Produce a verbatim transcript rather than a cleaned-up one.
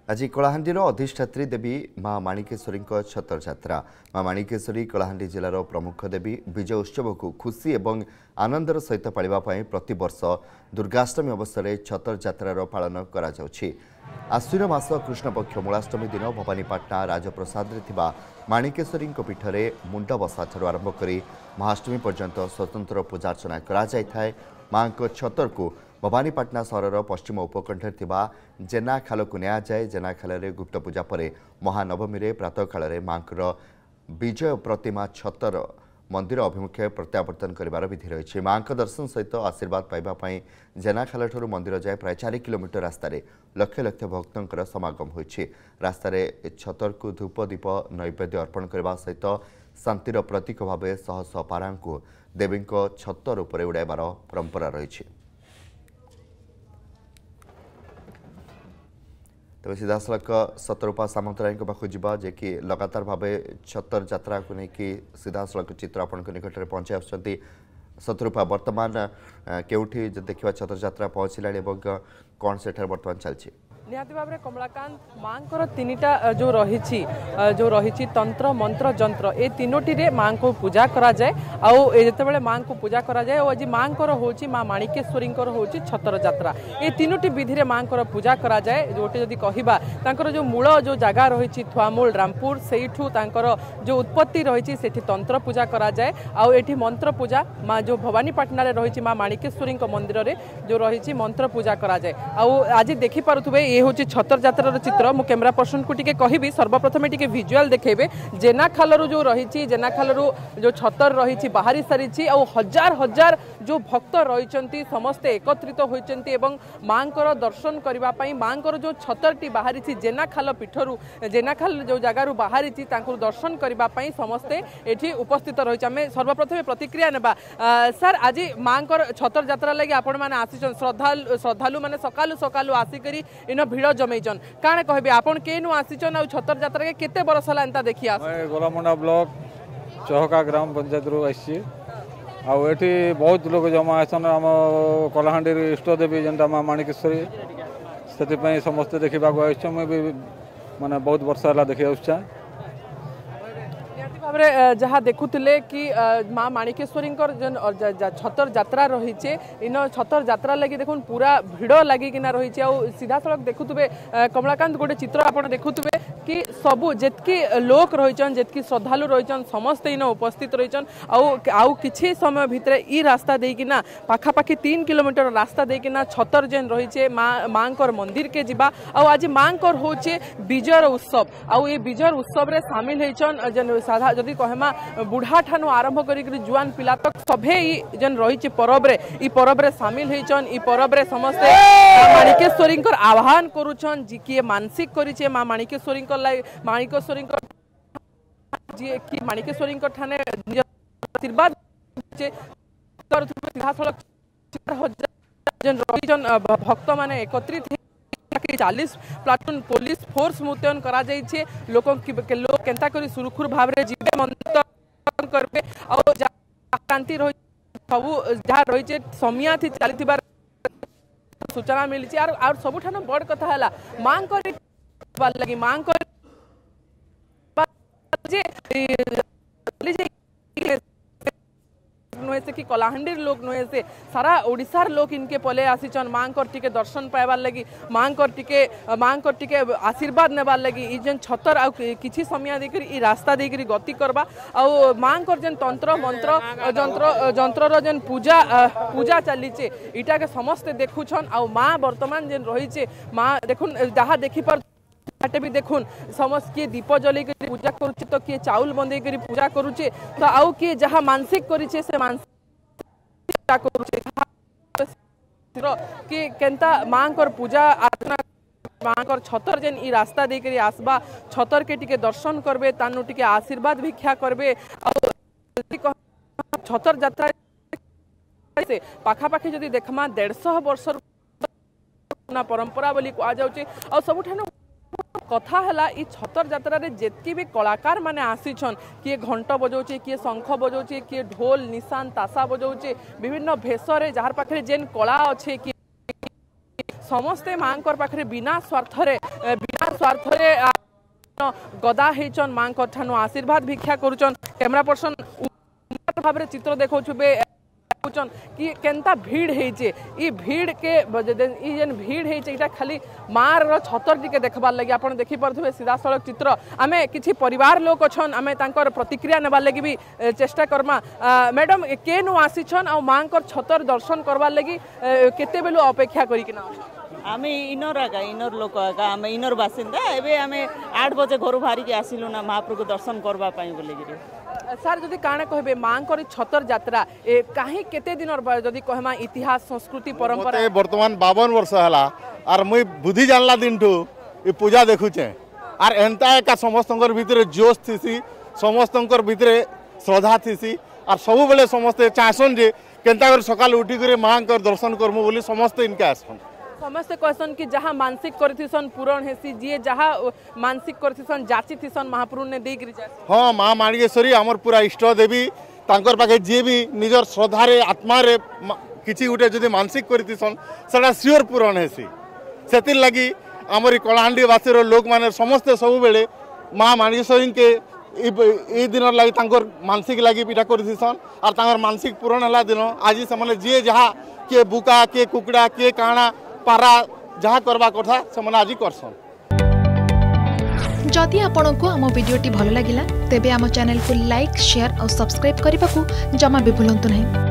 आज कलाहांडीर अधिष्ठात्री देवी माँ माणिकेश्वरी छतर यात्रा। माँ माणिकेश्वरी कलाहांडी जिलार प्रमुख देवी विजय उत्सव को खुशी और आनंदर सहित पालिबा पई प्रति वर्ष दुर्गाष्टमी अवसर में छतर यात्रार पालन करा जाउछि। आश्विन मास कृष्ण पक्ष मूलाष्टमी दिन भवानीपाटना राजप्रसाद माणिकेश्वरी पीठरे मुंड बसा ठारू आरंभ करी महाअष्टमी पर्यंत स्वतंत्र पूजार्चना करा जायथाय। माँ को छतर को भवानीपाटना सहर पश्चिम उपकंठे जेना खाल को निया जाए। जेना खाल गुप्त पूजा पर महानवमी प्रातः काल माँ विजय प्रतिमा छतर मंदिर अभिमुखे प्रत्यावर्तन कर विधि रही। माँ दर्शन सहित आशीर्वाद पाइबापी जेना खाल ठूर मंदिर जाए प्राय चार किलोमीटर रास्त लक्ष लक्ष भक्तों समागम होइछि। रास्तार छतर को धूप दीप नैवेद्य अर्पण करने सहित शांतिर प्रतीक भाव शह शह पारा को देवी छतर उपर उड़ाइबार परंपरा रही। तेज सीधासख सतरूपा सामंतराय पाखु जा जे कि लगातार भाव छतर यात्रा को लेकिन सीधासख चित्र आपण निकट में पहुंचाई आसुँच। सतरूपा वर्तमान केउठी देखा छतर यात्रा पहुँचला कौन से बर्तमान चलती निहाती भाव में कमलाकांत माँ तीनटा जो रही जो रही तंत्र मंत्र जंत्र ए तीनोटी रे माँ को पूजा करा जाए। आउ जितेबाला माँ को पूजा करा जाए आज माँ हूँ माँ माणिकेश्वरी हूँ छतर यात्रा। ये तीनोटी विधि रे माँ पूजा करा जाए। गोटे जदि कहबा जो मूल जो जगह रही थुआमूल रामपुर से जो उत्पत्ति रही से तंत्र पूजा करा जाए। आउ एठी मंत्र पूजा माँ जो भवानीपाटना रही माँ माणिकेश्वरी मंदिर रे जो रही मंत्र पूजा करा जाए। आउ आज देखि पारुथबे ये हूँ छतर यात्रार चित्र। मु कैमरा पर्सन को टिके कहबी सर्वप्रथम टिके विजुअल देखेबे। जेना खालरू जो रही जेना खालरू जो छतर रही बाहरी सारी और हजार हजार जो भक्त रही समस्ते एकत्रित होती माँ दर्शन करने माँ जो छतरटी बाहरी जेना खाल पीठरू जेना खाल जो जगार बाहरी दर्शन करने समस्ते ये उपस्थित रही। आम सर्वप्रथम प्रतिक्रिया नेबा। सर आज माँ छतर यात्रा लगे आपण मैंने आसीचन श्रद्धालु श्रद्धालु मैंने सकालू सकालू आसिकरी इन भिड़ जमैचन काण कहबे आपण केनु आसीचन आ छतर यात्रा के केते बरस हला एंता देखि आस मैं गोलामुंडा ब्लॉक चहका ग्राम पंचायत रु आसी आ एठी बहुत लोग जमा आसन आम कलाहांडी इष्ट देवी जेनटा माँ माणिकेश्वरी से समस्त देखा मैं भी माने बहुत वर्ष है देखी आसा भाव जहाँ देखुले कि माँ माणिकेश्वरी छतर यात्रा रही इन छतर यात्रा लगी देखुन पूरा भिड़ लगिकिना रही। सीधा सड़क देखुवे कमलाकांत गोटे चित्र आप देखुवे कि सबू जितकी लोक रहीचन जितकी श्रद्धालु रहीचन समस्ते इन उपस्थित रहीचन आउ किछि समय भितर ई रास्ता देकिना पाखापाखि तीन किलोमीटर रास्ता देकिना छतर जेन रही माँ माँकर मंदिर के जीवा। आज माँकर होचे विजयर उत्सव आउ ये विजयर उत्सव रे शामिल होइचन जेन साधा जदि कहमा बुढ़ा ठानु आरंभ करी जुआन पिला तक सभे जेन रही परब रे ई परब रे शामिल होइचन। ई परब रे समस्ते माणिकेश्वरी आह्वान करूछन जी किए मानसिक करिछे माँ माणिकेश्वरी माणिकेश्वरी जी कि माणिकेश्वरी ठाने आशीर्वाद भक्त माने एकत्रित चालीस प्लाटून पुलिस फोर्स मुतयन करा जाइछे। लोक लोक केंता करी सुरखुर भाव रे जीवे मंत्र करबे और शांति रही सबू जहाँ रही समिया थी चली सूचना मिली और सबुठान बड़ कथा है माँ लगी माँ नुहे से कि कलाहांडी लोग नुहे से सारा ओडिशार लोग इनके पले आसीचन माँ टिके दर्शन पाइबार लगी माँ टिके माँ टिके आशीर्वाद नेबार लगी ई जेन छतर आ किछि समय देकर ई रास्ता देकर गति करबा आ माँ जेन तंत्र मंत्र जंत्र जंत्रर जेन पूजा पूजा चलीचे इटा के समस्ते देखुछन आ माँ वर्तमान जेन रही माँ देखुन जहाँ देखी पर बाटे भी देखुन समस्त किए दीप जलई कर पूजा करुचे तो किए चाउल बंदे कर पूजा करुचे तो आउ किए जहाँ मानसिक करिचे से मानसिक करुचे कि केंता माँ कर पूजा आराधना माँ कर छतर जेन ई रास्ता दे करी आसबा छतर के टिके दर्शन करबे तानु टिके आशीर्वाद भिक्षा करबे छतर यात्रा से पाखापाखि जदि देखमा डेढ़ सौ वर्ष परंपरा बोली कह जाउचे और सबुठानु कथा है ई छतर यात्रा रे जेतकी भी कलाकार माने आसीछन किए घंट बजाउचे किए शंख बजाउचे किए ढोल निशान तासा बजाउचे विभिन्न भेषरे जार पाखे जेन कला अच्छे कि समस्ते माँ पाखे बिना स्वार्थ बिना स्वार्थ गदा हेचन माँ ठानु आशीर्वाद भिक्षा करुचन कैमरा पर्सन भाव में चित्र देखौछुबे कि केनता भीड़ हेचे ई भीड़ के ई जेन भीड़ हेचे इटा खाली मार रो छतर टिके देखबार लगी आपण देखि परथुबे सीधा सड़क चित्र आमे किछि परिवार लोक अछन आमे तांकर प्रतिक्रिया नेबार लगी भी चेष्टा करमा। मैडम केनु आसीछन आ मां कर छतर दर्शन करबार लगी केते बेलु अपेक्षा करी कि ना आमे इनर आगा इनर लोक आगा आमे इनर बासिंदा एबे आमे आठ बजे घर बाहरी के आसिलु ना महाप्रभु को दर्शन करबा पई बोले गिरे। सर जदि काना कहबे मां कर छतर यात्रा ए काहे केते दिन जदि कहमा इतिहास संस्कृति परंपरा वर्तमान बावन वर्ष हला आर मुई बुद्धि जानला दिन ठू ई पूजा देखुचे आर एंता एका समस्तंकर भितरे जोश थिसी समस्तंकर भितरे श्रद्धा थिसी आर सब बेले समस्त चाहसन जे केनता कर सकाल उठी करे मां कर दर्शन करमु बोली समस्त इनके आसन समस्त कहसन कि जहाँ मानसिक करथिसन पूरण हेसी जे जहाँ मानसिक करथिसन जाची थिसन महाप्रभु ने देई गिरि जाय। हां मां माणिकेश्वरी हमर पूरा इष्ट देवी तांकर पाके जे भी निजर श्रद्धा रे आत्मा रे किछि उठे जदि मानसिक करथिसन सेटा सियोर पूरण हेसी सेतिर लगी हमर कलाहांडी वासी रो लोक माने समस्त सब बेले मां माणिकेश्वरी के ए दिन लगी तांकर मानसिक लगी पिठा करथिसन और तांकर मानसिक पूरण हला दिन आज से माने जे जहाँ के बुका के कुकड़ा के काणा पारा जहाँ करबा कथा से आज करसन। जदि आपंक आम भिडी भल लगा तेब आम चैनल को लाइक शेयर और सब्सक्राइब करने को जमा भी भूलु नहीं।